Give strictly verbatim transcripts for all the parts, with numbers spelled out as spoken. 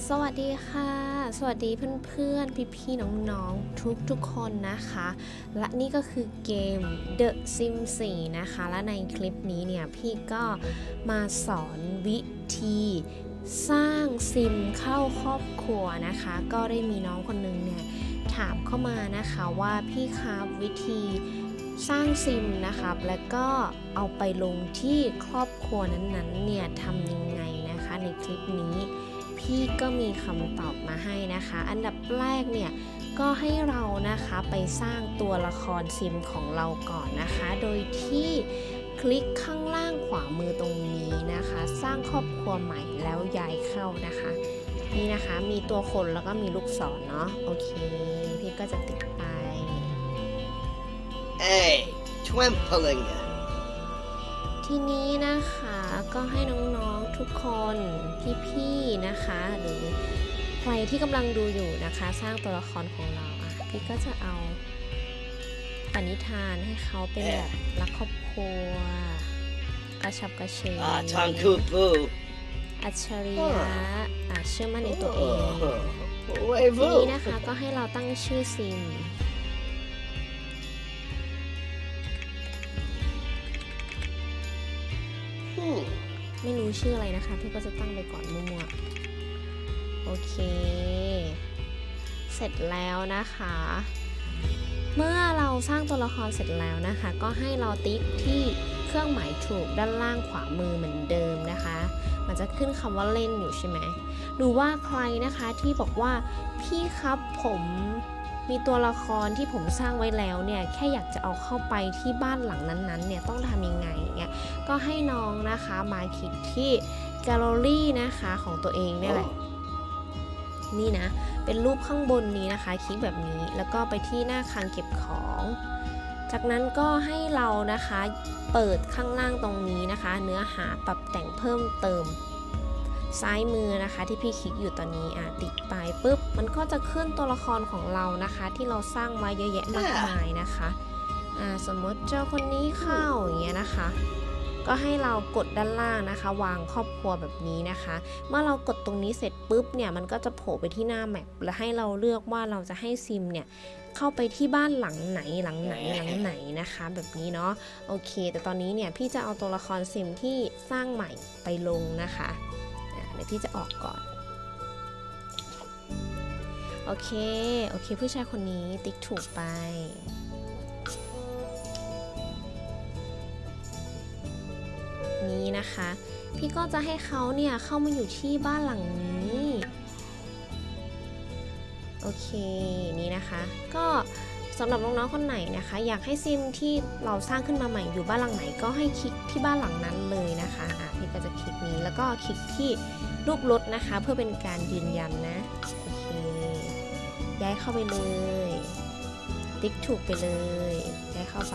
สวัสดีค่ะสวัสดีเพื่อนๆพี่ๆน้องๆทุกๆคนนะคะและนี่ก็คือเกม The Sims โฟร์ นะคะและในคลิปนี้เนี่ยพี่ก็มาสอนวิธีสร้างซิมเข้าครอบครัวนะคะก็ได้มีน้องคนนึงเนี่ยถามเข้ามานะคะว่าพี่ครับวิธีสร้างซิมนะครับแล้วก็เอาไปลงที่ครอบครัวนั้นๆเนี่ยทำยังไงนะคะในคลิปนี้พี่ก็มีคำตอบมาให้นะคะอันดับแรกเนี่ยก็ให้เรานะคะไปสร้างตัวละครซิมของเราก่อนนะคะโดยที่คลิกข้างล่างขวามือตรงนี้นะคะสร้างครอบครัวใหม่แล้วย้ายเข้านะคะนี่นะคะมีตัวคนแล้วก็มีลูกศรเนาะโอเคพี่ก็จะติดไป Hey, twimpling. ทีนี้นะคะก็ให้น้องๆทุกคนพี่ๆนะคะหรือใครที่กำลังดูอยู่นะคะสร้างตัวละครของเราอ่ะพี่ก็จะเอาปณิธานให้เขาเป็นแบบรักครอบครัวกระชับกระเฉง Ah, Tankupu. อัจฉริยะอ่ะเชื่อมั่นในตัวเอง Wave ทีนี้นะคะก็ให้เราตั้งชื่อซิมไม่รู้ชื่ออะไรนะคะพี่ก็จะตั้งไปก่อนมั่วๆโอเคเสร็จแล้วนะคะเมื่อเราสร้างตัวละครเสร็จแล้วนะคะก็ให้เราติ๊กที่เครื่องหมายถูกด้านล่างขวามือเหมือนเดิมนะคะมันจะขึ้นคำว่าเล่นอยู่ใช่ไหมหรือว่าใครนะคะที่บอกว่าพี่ครับผมมีตัวละครที่ผมสร้างไว้แล้วเนี่ยแค่อยากจะเอาเข้าไปที่บ้านหลังนั้นๆเนี่ยต้องทำยังไงเนี่ยก็ให้น้องนะคะมาคลิกที่แกลเลอรี่นะคะของตัวเองเนี่ยแหละนี่นะเป็นรูปข้างบนนี้นะคะคลิกแบบนี้แล้วก็ไปที่หน้าคลังเก็บของจากนั้นก็ให้เรานะคะเปิดข้างล่างตรงนี้นะคะเนื้อหาปรับแต่งเพิ่มเติมซ้ายมือนะคะที่พี่คลิกอยู่ตอนนี้อ่ะติดไปปุ๊บมันก็จะขึ้นตัวละครของเรานะคะที่เราสร้างมาเยอะแยะมากมายนะคะอ่าสมมติเจ้าคนนี้เข้าอย่างเงี้ยนะคะก็ให้เรากดด้านล่างนะคะวางครอบครัวแบบนี้นะคะเมื่อเรากดตรงนี้เสร็จปุ๊บเนี่ยมันก็จะโผล่ไปที่หน้าแมปและให้เราเลือกว่าเราจะให้ซิมเนี่ยเข้าไปที่บ้านหลังไหนหลังไหนหลังไหนนะคะแบบนี้เนาะโอเคแต่ตอนนี้เนี่ยพี่จะเอาตัวละครซิมที่สร้างใหม่ไปลงนะคะเดี๋ยวพี่จะออกก่อนโอเคโอเคผู้ชายคนนี้ติ๊กถูกไปนี้นะคะพี่ก็จะให้เขาเนี่ยเข้ามาอยู่ที่บ้านหลังนี้โอเคนี่นะคะก็สำหรับน้องๆคนไหนนะคะอยากให้ซิมที่เราสร้างขึ้นมาใหม่อยู่บ้านหลังไหนก็ให้คลิกที่บ้านหลังนั้นเลยนะคะอ่ะพี่ก็จะคลิกนี้แล้วก็คลิกที่รูปรถนะคะเพื่อเป็นการยืนยันนะโอเคย้ายเข้าไปเลยติ๊กถูกไปเลยย้ายเข้าไป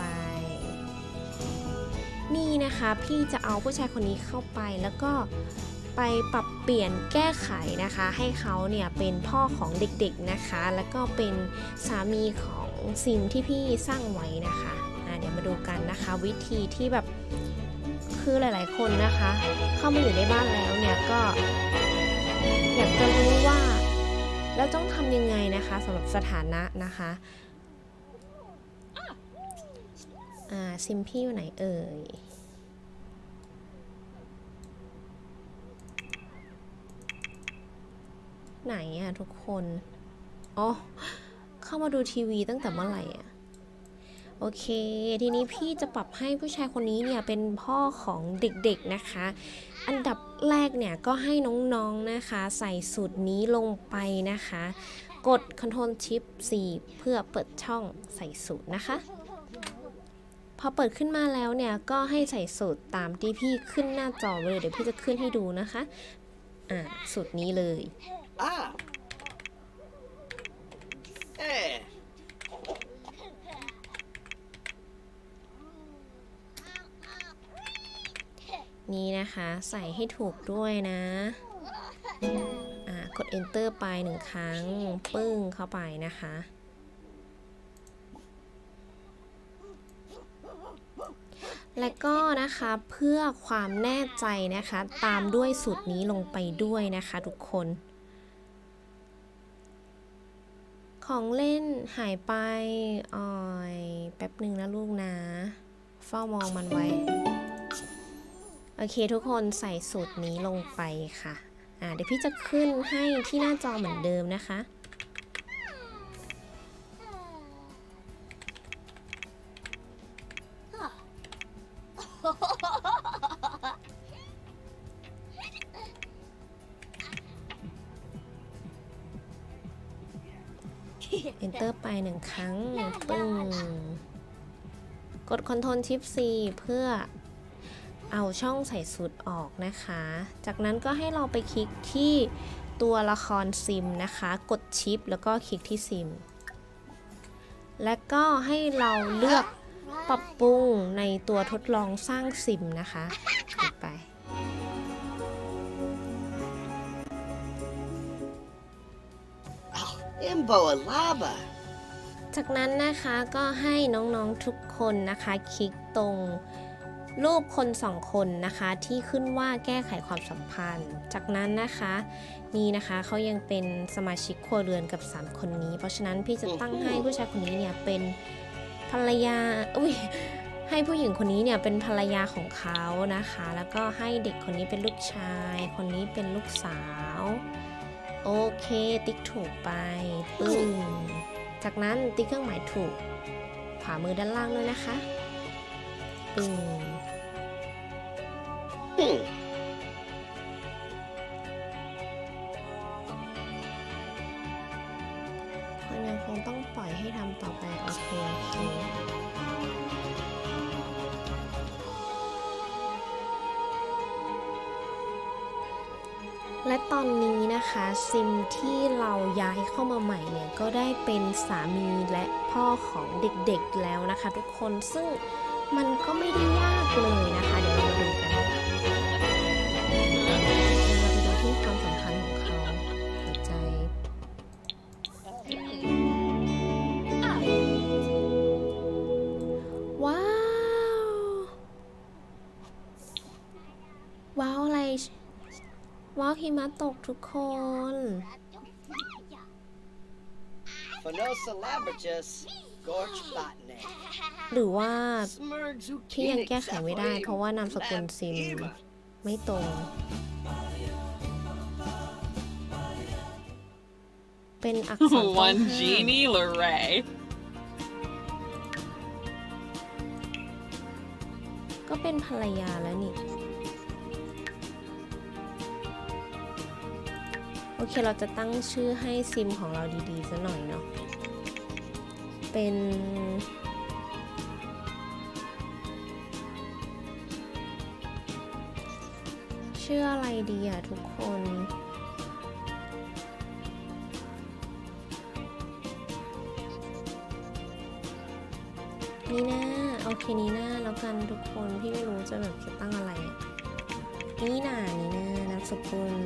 นี่นะคะพี่จะเอาผู้ชายคนนี้เข้าไปแล้วก็ไปปรับเปลี่ยนแก้ไขนะคะให้เขาเนี่ยเป็นพ่อของเด็กๆนะคะแล้วก็เป็นสามีของซิมที่พี่สร้างไว้นะคะอ่ะเดี๋ยวมาดูกันนะคะวิธีที่แบบคือหลายๆคนนะคะเข้ามาอยู่ในบ้านแล้วเนี่ยก็อยากจะรู้ว่าแล้วต้องทำยังไงนะคะสำหรับสถานะนะคะอ่าซิมพี่อยู่ไหนเอ่ยไหนอะทุกคนอ๋อเข้ามาดูทีวีตั้งแต่เมื่อไหร่อะโอเคทีนี้พี่จะปรับให้ผู้ชายคนนี้เนี่ยเป็นพ่อของเด็กๆนะคะอันดับแรกเนี่ยก็ให้น้องๆนะคะใส่สูตรนี้ลงไปนะคะกด คอนโทรล ชิป ซี เพื่อเปิดช่องใส่สูตรนะคะพอเปิดขึ้นมาแล้วเนี่ยก็ให้ใส่สูตรตามที่พี่ขึ้นหน้าจอเลยเดี๋ยวพี่จะขึ้นให้ดูนะคะอ่าสูตรนี้เลย Ah. Hey. นี่นะคะใส่ให้ถูกด้วยนะอ่ากด enter ไปหนึ่งครั้งปึ้งเข้าไปนะคะและก็นะคะเพื่อความแน่ใจนะคะตามด้วยสูตรนี้ลงไปด้วยนะคะทุกคน อของเล่นหายไปอ่อยแป๊บหนึ่งนะลูกนะเฝ้ามองมันไว้โอเคทุกคนใส่สูตรนี้ลงไปค่ะอ่าเดี๋ยวพี่จะขึ้นให้ที่หน้าจอเหมือนเดิมนะคะEnter ไปหนึ่งครั้งปึ้งกด Ctrl Shift C เพื่อเอาช่องใส่สูตรออกนะคะจากนั้นก็ให้เราไปคลิกที่ตัวละครซิมนะคะกดชิปแล้วก็คลิกที่ซิมและก็ให้เราเลือกปรับปรุงในตัวทดลองสร้างซิมนะคะกดไป Imbo Alaba จากนั้นนะคะก็ให้น้องๆทุกคนนะคะคลิกตรงรูปคนสองคนนะคะที่ขึ้นว่าแก้ไขความสัมพันธ์จากนั้นนะคะนี่นะคะเขายังเป็นสมาชิกครัวเรือนกับสามคนนี้เพราะฉะนั้นพี่จะตั้งให้ผู้ชายคนนี้เนี่ยเป็นภรรยาอุ้ยให้ผู้หญิงคนนี้เนี่ยเป็นภรรยาของเขานะคะแล้วก็ให้เด็กคนนี้เป็นลูกชายคนนี้เป็นลูกสาวโอเคติ๊กถูกไปปึ้งจากนั้นติ๊กเครื่องหมายถูกขวามือด้านล่างด้วยนะคะปึ้งคนยังคงต้องปล่อยให้ทำต่อไปโอเคโอเคและตอนนี้นะคะซิมที่เราย้ายเข้ามาใหม่เนี่ยก็ได้เป็นสามีและพ่อของเด็กๆแล้วนะคะทุกคนซึ่งมันก็ไม่ได้ยากเลยนะคะเดี๋ยวเรามาดูกันเราไปดูที่ความสัมพันธ์ของเขาหัวใจว้าวว้าวอะไรว้าวหิมะตกทุกคนหรือว่าที่ยังแก้ไขไม่ได้เพราะว่านามสกุลซิมไม่ตรงเป็นอักษรต้องห้ามก็เป็นภรรยาแล้วนี่โอเคเราจะตั้งชื่อให้ซิมของเราดีๆซะหน่อยเนาะเป็นชื่ออะไรดีอะทุกคนนี่นะโอเคนี่นะแล้วกันทุกคนพี่ไม่รู้จะแบบจะตั้งอะไรนี่นะนี่นะนามสกุล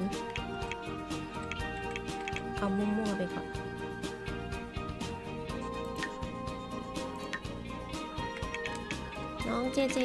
เอามั่วๆไปก่อนน้องเจเจ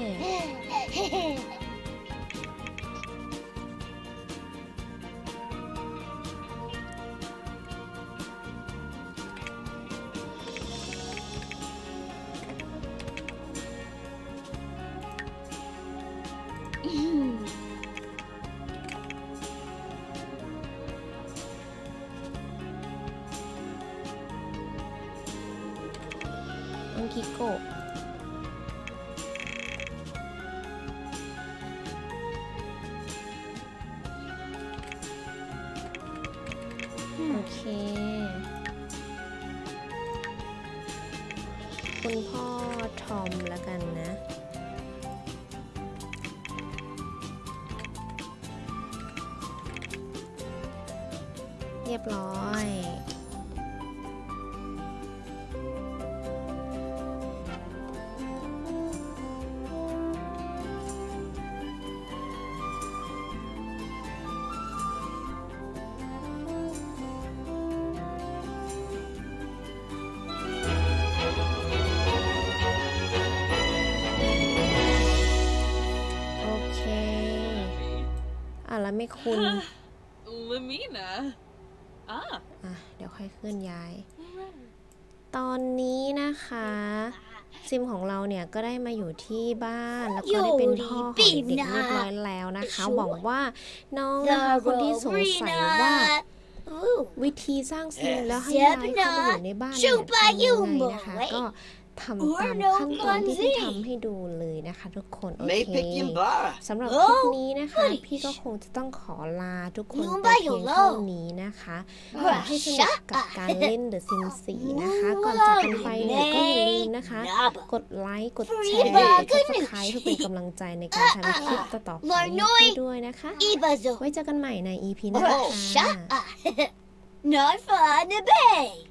น้องกิโกะโอเคคุณพ่อทอมแล้วกันนะเรียบร้อยแล้วไม่คุณ Lamina อ่ะเดี๋ยวค่อยเคลื่อนย้าย ตอนนี้นะคะ ซิมของเราเนี่ยก็ได้มาอยู่ที่บ้านแล้วก็ได้เป็นพ่อของเด็กๆเรียบร้อยแล้วนะคะหวังว่าน้องนะคะคนที่สงสัยว่าวิธีสร้างซิมแล้วให้ย้ายเข้ามาอยู่ในบ้านเนี่ยทำยังไงนะคะก็ทำตามขั้นตอนที่พี่ทำให้ดูเลยนะคะทุกคนโอ May เค pick him bar. สำหรับคลิปนี้นะคะ พี่ก็คงจะต้องขอลาทุกคนไปเพียงเท่านี้นะคะขอให้สนุกกับการเล่น The Sims โฟร์ นะคะ ก่อนจากกันไปเนี่ยก็อย่าลืมนะคะ กดไลค์ กดแชร์ กด Subscribe เพื่อเป็นกำลังใจในการทำคลิปต่อๆไปให้ด้วยนะคะ ไว้เจอกันใหม่ใน อี พี หน้าค่ะ Not fun, a bay.